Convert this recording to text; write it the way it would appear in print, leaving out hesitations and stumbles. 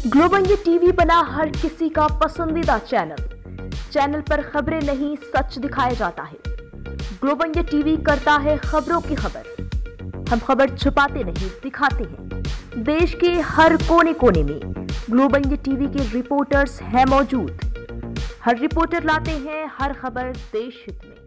Global ये TV बना हर किसी का पसंदीदा चैनल पर खबरें नहीं सच दिखाया जाता है। ग्लोबल ये टीवी करता है खबरों की खबर। हम खबर छुपाते नहीं दिखाते हैं। देश के हर कोने कोने में ग्लोबल ये टीवी के रिपोर्टर्स हैं मौजूद। हर रिपोर्टर लाते हैं हर खबर देश हित में।